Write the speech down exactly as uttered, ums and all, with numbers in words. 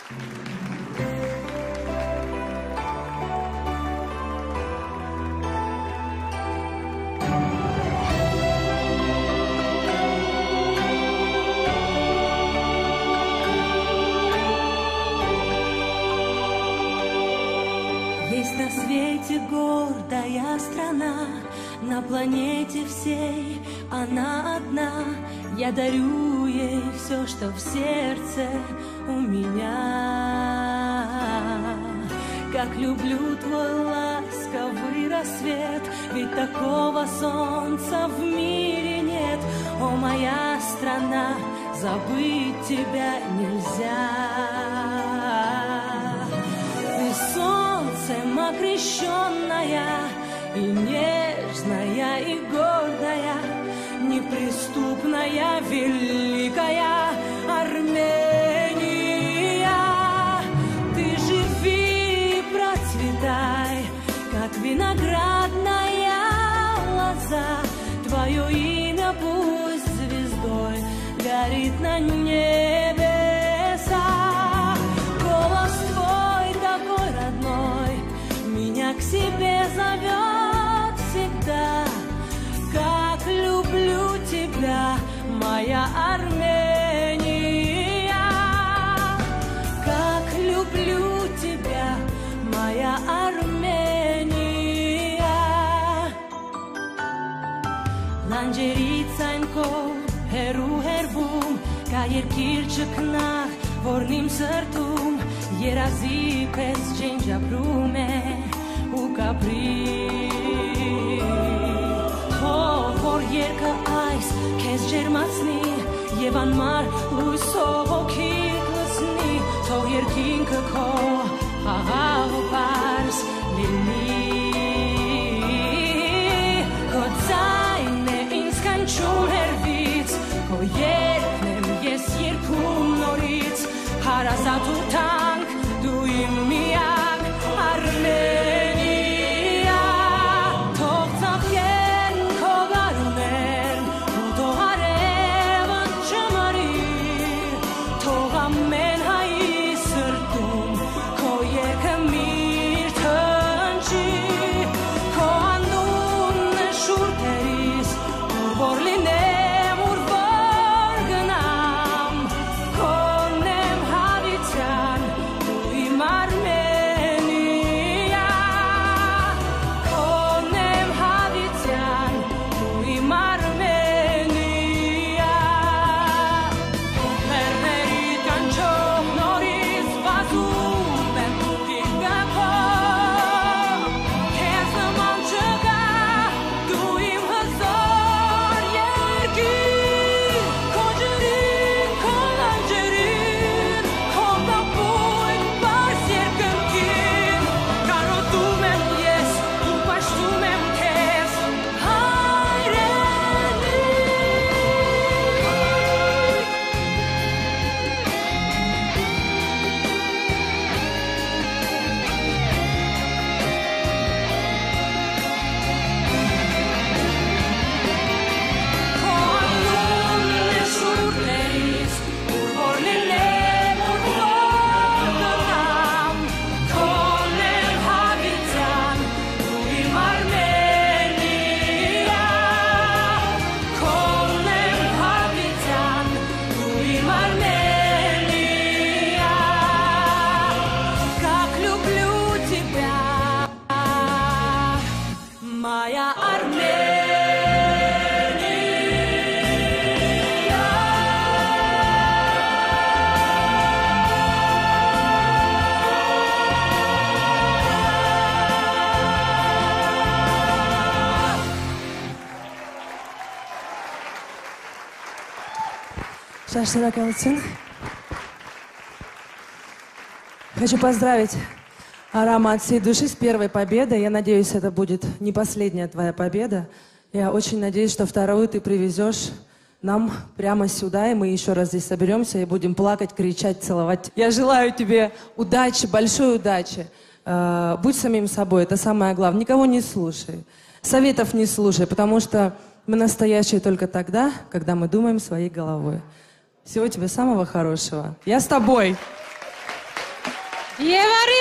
Есть на свете гордая страна, на планете всей она одна. Я дарю ей все, что в сердце у меня. Как люблю твой ласковый рассвет, ведь такого солнца в мире нет. О, моя страна, забыть тебя нельзя. Ты солнцем окрещенная, и нежная, и гордая, неприступная, великая Армения. Ты живи и процветай, как виноградная лоза. Твое имя пусть звездой горит на небесах. Голос твой такой родной меня к себе зовет всегда. Как люблю тебя, моя Армения. Как люблю тебя, моя Армения. Լանջերի ցայնքով հերու հերվում կա երկիր ճկնաղ, որն իմ սրտում երազի պես ջենջապրում է ու կապրի։ Թող որ երկը այս քեզ ջերմացնի եւ անմար լույսով հոգիդ լցնի, թող երկինքը քո խաղաղ ու պարզ լինի։ Քո ձայնն է ինձ կանչում հերվից, քո երգն եմ ես երգում նորից, հարազատ ու թանկ դու իմ միակ Արմենիա։ Թող ծաղկեն քո գարուններն ու թող արևն չմարի, թող ամեն հայի սրտում քո երգը միշտ հնչի, քո անունն է շուրթերիս, ուր որ լինեմ, ուր որ գնամ, քոն եմ հավիտյան, դու իմ Արմենիա, քոն եմ հավիտյան, դու իմ Արմենիա։ Լեռների կանչող նորից վազում եմ դիրքը քո, քեզ նման չկա, դու իմ հզոր երկիր, քո ջրին, քո լանջերին, քո կապույտ պարզ երկնքին, կարոտում եմ ես ու պաշտում եմ քեզ հայրենի։ Քո անունն է շուրթերիս, ուր որ լինեմ, ուր որ գնամ, քոն եմ հավիտյան, դու իմ Արմենիա, քոն եմ հավիտյան, դու իմ Армения. Как люблю тебя, моя Армения. Шашлык Акалцин. Хочу поздравить Арама от всей души с первой победой. Я надеюсь, это будет не последняя твоя победа. Я очень надеюсь, что вторую ты привезешь нам прямо сюда, и мы еще раз здесь соберемся и будем плакать, кричать, целовать. Я желаю тебе удачи, большой удачи. Э, будь самим собой, это самое главное. Никого не слушай, советов не слушай, потому что мы настоящие только тогда, когда мы думаем своей головой. Всего тебе самого хорошего. Я с тобой. Ева